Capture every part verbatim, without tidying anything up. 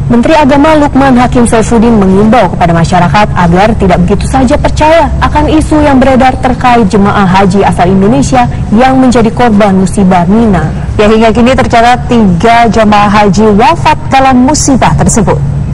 Menteri Agama Lukman Hakim Saifuddin mengimbau kepada masyarakat agar tidak begitu saja percaya akan isu yang beredar terkait jemaah haji asal Indonesia yang menjadi korban musibah Mina. Ya, hingga kini tercatat tiga jemaah haji wafat dalam musibah tersebut.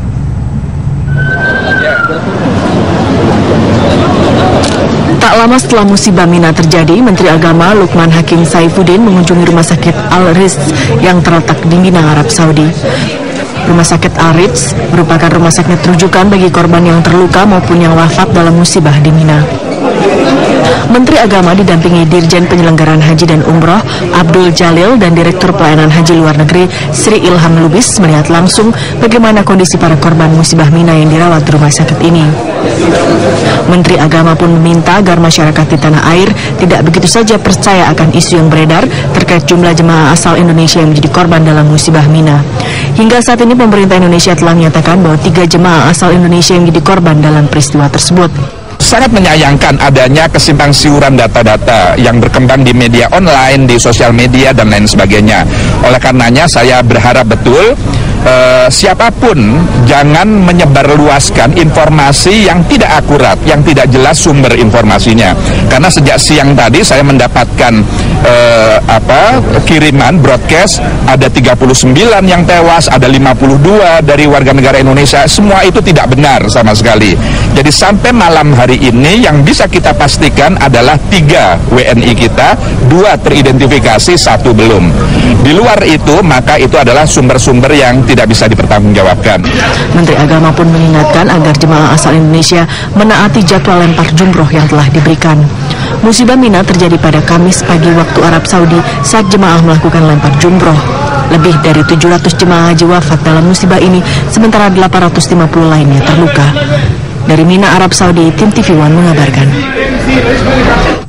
Tak lama setelah musibah Mina terjadi, Menteri Agama Lukman Hakim Saifuddin mengunjungi Rumah Sakit Al-Rizq yang terletak di Mina, Arab Saudi. Rumah Sakit Al-Rizq merupakan rumah sakit rujukan bagi korban yang terluka maupun yang wafat dalam musibah di Mina. Menteri Agama didampingi Dirjen Penyelenggaraan Haji dan Umroh Abdul Jalil dan Direktur Pelayanan Haji Luar Negeri Sri Ilham Lubis melihat langsung bagaimana kondisi para korban musibah Mina yang dirawat di rumah sakit ini. Menteri Agama pun meminta agar masyarakat di tanah air tidak begitu saja percaya akan isu yang beredar terkait jumlah jemaah asal Indonesia yang menjadi korban dalam musibah Mina. Hingga saat ini pemerintah Indonesia telah menyatakan bahwa tiga jemaah asal Indonesia yang menjadi korban dalam peristiwa tersebut. Sangat menyayangkan adanya kesimpang siuran data-data yang berkembang di media online, di sosial media, dan lain sebagainya. Oleh karenanya saya berharap betul Uh, siapapun jangan menyebarluaskan informasi yang tidak akurat, yang tidak jelas sumber informasinya. Karena sejak siang tadi saya mendapatkan uh, apa kiriman broadcast ada tiga puluh sembilan yang tewas, ada lima puluh dua dari warga negara Indonesia. Semua itu tidak benar sama sekali. Jadi sampai malam hari ini yang bisa kita pastikan adalah tiga W N I kita, dua teridentifikasi, satu belum. Di luar itu maka itu adalah sumber-sumber yang tidak bisa dipertanggungjawabkan. Menteri Agama pun mengingatkan agar jemaah asal Indonesia menaati jadwal lempar jumroh yang telah diberikan. Musibah Mina terjadi pada Kamis pagi waktu Arab Saudi saat jemaah melakukan lempar jumroh. Lebih dari tujuh ratus jemaah haji wafat dalam musibah ini, sementara delapan ratus lima puluh lainnya terluka. Dari Mina, Arab Saudi, Tim T V One mengabarkan.